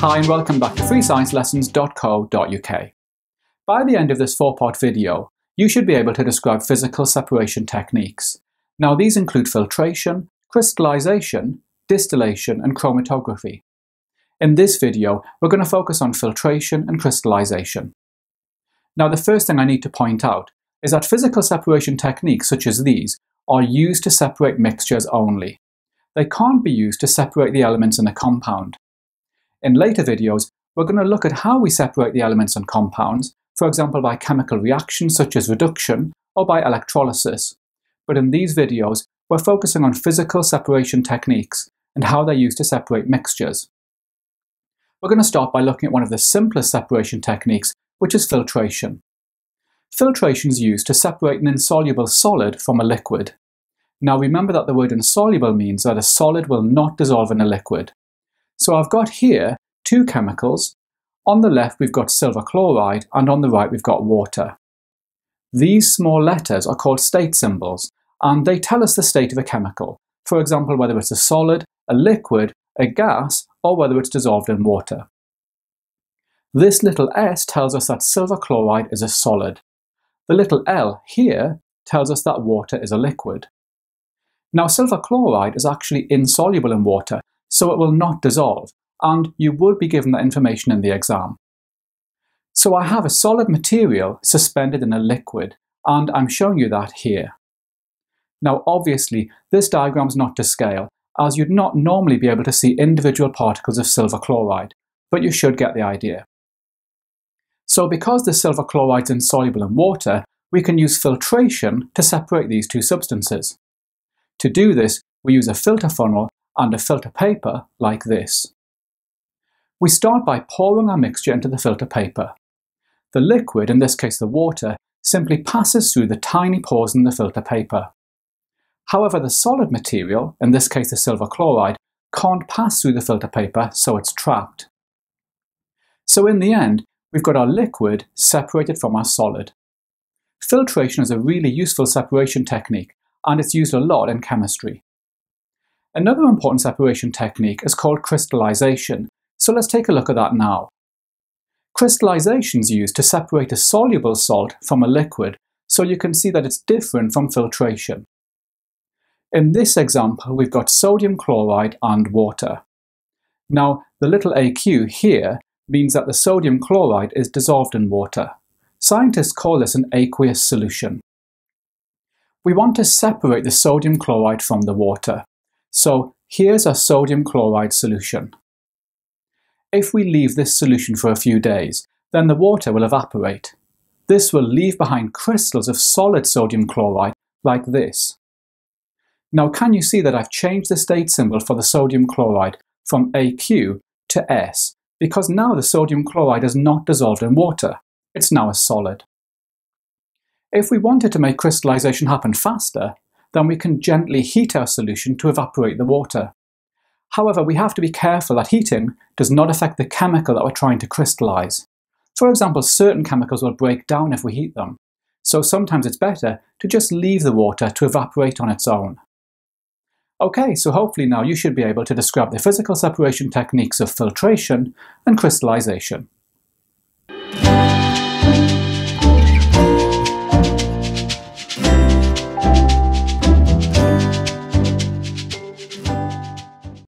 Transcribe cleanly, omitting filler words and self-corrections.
Hi and welcome back to freesciencelessons.co.uk. By the end of this 4-part video, you should be able to describe physical separation techniques. Now these include filtration, crystallization, distillation and chromatography. In this video, we're going to focus on filtration and crystallization. Now the first thing I need to point out is that physical separation techniques such as these are used to separate mixtures only. They can't be used to separate the elements in a compound. In later videos, we're going to look at how we separate the elements and compounds, for example by chemical reactions such as reduction or by electrolysis. But in these videos, we're focusing on physical separation techniques and how they're used to separate mixtures. We're going to start by looking at one of the simplest separation techniques, which is filtration. Filtration is used to separate an insoluble solid from a liquid. Now remember that the word insoluble means that a solid will not dissolve in a liquid. So I've got here two chemicals. On the left we've got silver chloride and on the right we've got water. These small letters are called state symbols and they tell us the state of a chemical. For example, whether it's a solid, a liquid, a gas, or whether it's dissolved in water. This little s tells us that silver chloride is a solid. The little L here tells us that water is a liquid. Now silver chloride is actually insoluble in water, so it will not dissolve, and you would be given that information in the exam. So I have a solid material suspended in a liquid, and I'm showing you that here. Now obviously this diagram is not to scale, as you'd not normally be able to see individual particles of silver chloride, but you should get the idea. So because the silver chloride is insoluble in water, we can use filtration to separate these two substances. To do this, we use a filter funnel and a filter paper like this. We start by pouring our mixture into the filter paper. The liquid, in this case the water, simply passes through the tiny pores in the filter paper. However, the solid material, in this case the silver chloride, can't pass through the filter paper, so it's trapped. So in the end, we've got our liquid separated from our solid. Filtration is a really useful separation technique, and it's used a lot in chemistry. Another important separation technique is called crystallization, so let's take a look at that now. Crystallization is used to separate a soluble salt from a liquid, so you can see that it's different from filtration. In this example, we've got sodium chloride and water. Now, the little AQ here means that the sodium chloride is dissolved in water. Scientists call this an aqueous solution. We want to separate the sodium chloride from the water. So here's our sodium chloride solution. If we leave this solution for a few days, then the water will evaporate. This will leave behind crystals of solid sodium chloride like this. Now can you see that I've changed the state symbol for the sodium chloride from AQ to S, because now the sodium chloride is not dissolved in water. It's now a solid. If we wanted to make crystallization happen faster, then we can gently heat our solution to evaporate the water. However, we have to be careful that heating does not affect the chemical that we're trying to crystallize. For example, certain chemicals will break down if we heat them, so sometimes it's better to just leave the water to evaporate on its own. Okay, so hopefully now you should be able to describe the physical separation techniques of filtration and crystallization.